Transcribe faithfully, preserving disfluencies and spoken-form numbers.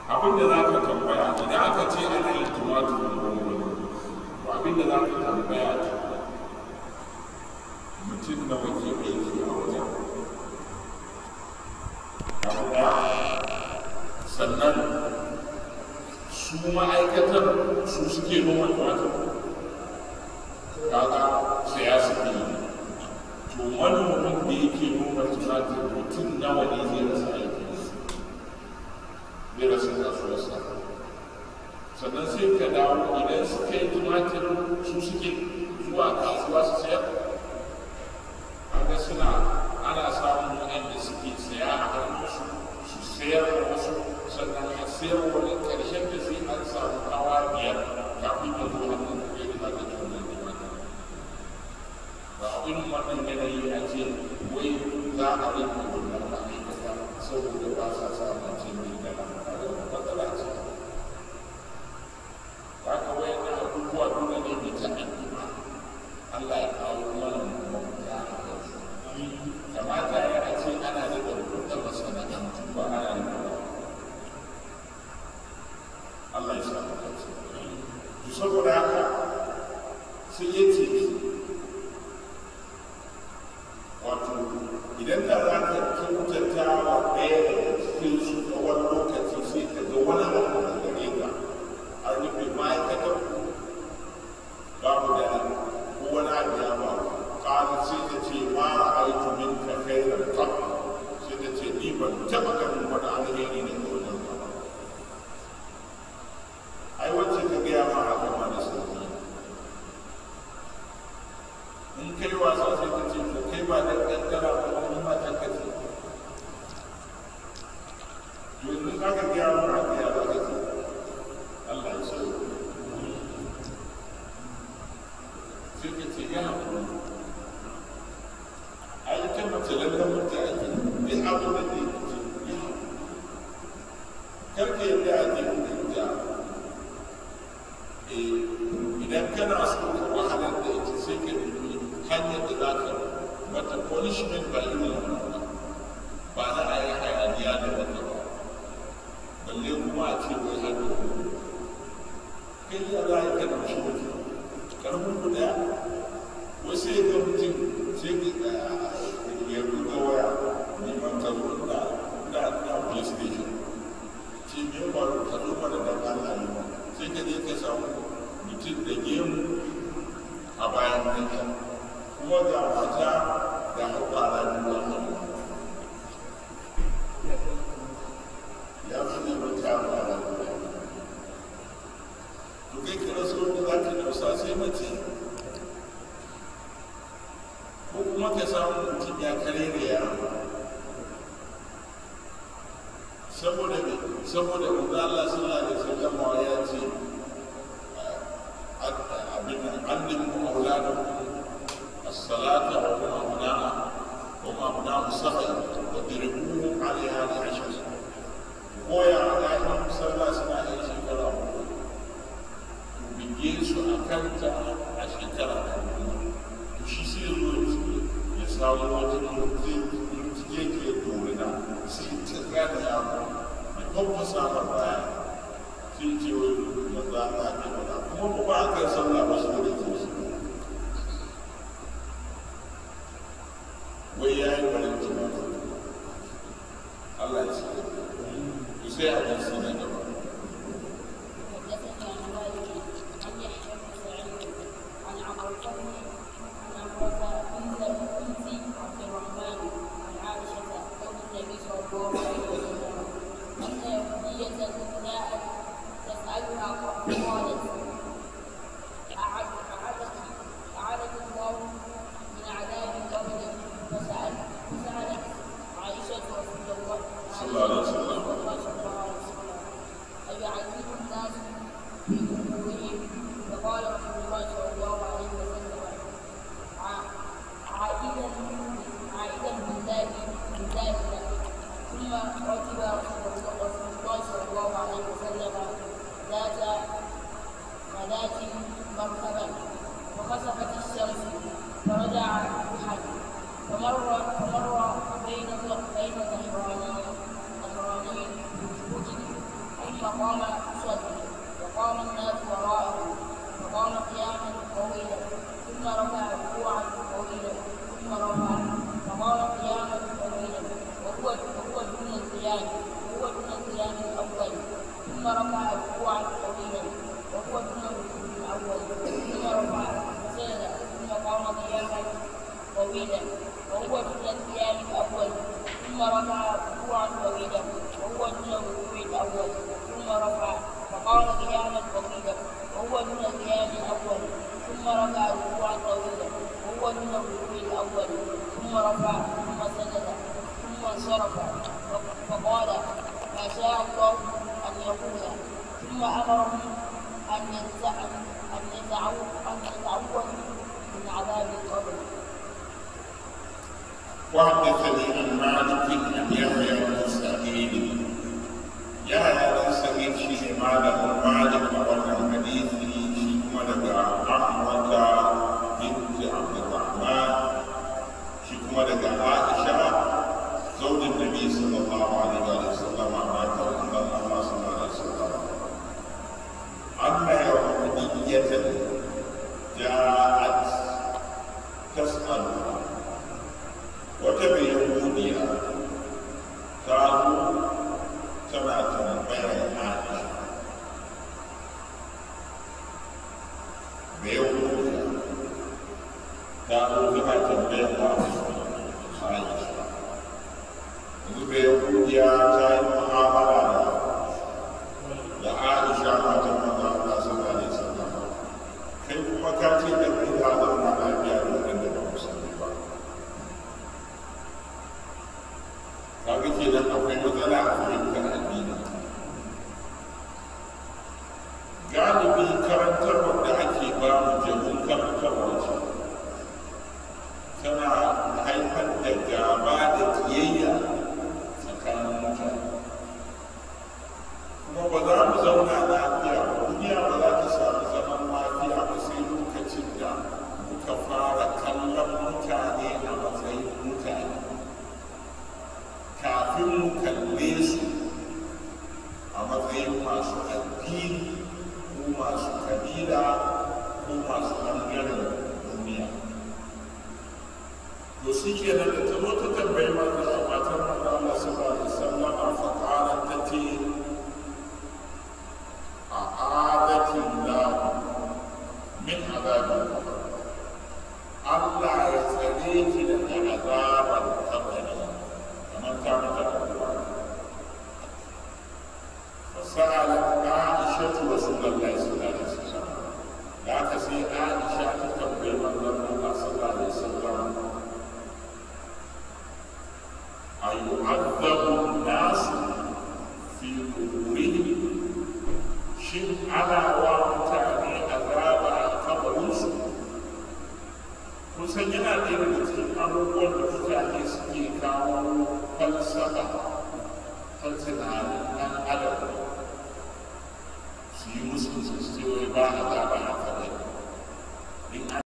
abinda za ka tambaya idan aka ce ana yin tumaturin gwangwani to abinda za ka tambaya mutum na wake aiki a wajen sannan su ma'aikatar su suke noma tumatur kaga saya suke yi to manomin da yake noma tumatur mutum nawa ne zai rasa aiki zai rasa kasuwarsa sannan sai ka dawo idan suka yi tumatur su suke zuwa kasuwa su sayar kaga suna ana samun waɗanda suke saya a hannunsu su sayar da wasu sannan a sayar wani ƙarshen da sai an samu hawa biyar kafin ya zo hannun da ya riga da tunan tumatur ba abin wannan yanayi a ce wai za a rinka wannan ma'aikata saboda ba sa samun jini da lamarin matsala ce ba ka wayan da abubuwa dole ne mai ta addu'a Allah ya kawo mana mafita a kansu kamata ya a ce ana da ɗaukar masana'antu ba ana da Allah ya sa kansu to saboda haka sai ya ce wato idan da za ka kyautata wa ɗaya daga cikin su tsawon lokaci sai ka ga wani abu da gare ka a rufe ma'aikatar babu da ko wani abu ya ba ƙara sai ta ce ma ra'aitu min ka khairan qat sai ta ce ni ban taɓa ganin wani alheri ne ga wajen ka ai wacce ka gaya ma haka ma da sauki in kai wasa sai ta ce to kai ba da kankara ba wani mata ka ce yanzu za ka gaya ma haka ya ba ka ce Allah ya sauki sai ka ce ya haƙuri a yi ta mace lallan mutu ake bin abu da ne ka ce ya haƙuri karka yadda ake mutu ja idan kana so ka wahalar da ita sai ka nemi hanyar da za ka mata punishment ba irin wannan ba na a yi hayaniya da wata ba balle kuma a ce wai hannu kai ya za ka namshi mutum karfin ku daya wasu ya ga mutum sai ka ya buga waya neman ka zo na na na police station ce me ba ka zo mana da Allah ne ba sai ka je ka samu mutum da gemu a bayan kanka kuma ga mata da haƙwara biyu a hannu ya fi ne mata haƙwara biyu to kai ka rasu wanda za ka dausa sai mace ko kuma ka samu mutum ya kare da yaro saboda me saboda manzo Allah sallallahu alaihi wasallam ya ce abin allimu auladakum as-salata wa hum abna'a wa ma abna'u sahi wa diribuhum 'alayha al-'ashr ko ya ayyuhum sallallahu suna yin shekara uku bige su a kanta a shekara to shi sai zo ya samu wata mutum yake dorina sai ta gane yaro ya babba samar baya sai ce wai maza ta ke wada kuma ba a kan sallah ba su da ke su wai ya yi barin jimata Allah ya sai to sai a kan sinan gaba فقام يصلي وقام الناس وراءه فقام قياما طويلا ثم رفع ركوعا طويلا ثم رفع فقام قياما طويلا وهو وهو دون القيام وهو دون القيام الاول ثم رفع ركوعا طويلا وهو دون الركوع الاول ثم رفع فسجد ثم قام قياما طويلا وهو دون القيام الاول ثم رفع ركوعا طويلا وهو دون الركوع الاول ثم رفع فقام قياما طويلا وهو دون القيام الاول ثم رفع ركوعا طويلا وهو دون الركوع الاول ثم رفع ثم سجد ثم انصرف فقال ما شاء الله ان يقول ثم امرهم ان يتعوذوا من عذاب القبر. وحدثني عن مالك عن يحيى بن سعيد يحيى بن سعيد شيء مالك مالك وعن الحديث شيء مالك عمرة بنت عبد الرحمن شيء مالك عائشة زوج النبي صلى الله عليه وسلم مات عند الله صلى الله عليه وسلم أن يهودية جاءت تسأل وتبي يهودية قالوا كما تنبيه عائشة بيهودية قالوا كما تنبيه عائشة بيهودية كان معاملة لعائشة ما تنبيه الله صلى الله عليه وسلم كيف مكاتب الإله هذا على بيان عندنا مسلمين kaga kenan akwai matsala a fahimtar addini galibi karantarwar da ake ba mu jabin karantarwar ce tana haifar da gaba da kiyayya tsakanin mutane kuma ba za mu zauna lafiya ba duniya ba za ta samu zaman lafiya ba sai lokacin da muka fara kallon mutane a matsayin mutane kafin mu kalle su a matsayin masu addini ko masu kabila ko masu ɓangaren duniya. To shi ke nan da ta zo ta tambayi manzo a matar manzo Allah sallallahu alaihi wasallam fa qalat ta ce a adaki la min azabil qabr Allah ya tsare ki daga azabar kabari كانت الأدوار فسألت عائشة رسول الله صلى الله عليه وسلم لا تسي عائشة تقبل من الله صلى الله عليه وسلم أيعذب الناس في قبورهم شن على ومتاني عذاب قبرهم kusan yana ɗaya daga cikin abubuwan da mutane suke kawo falsafa ta tunanin ɗan adam su yi musu su ce wai ba a zaɓa a kabari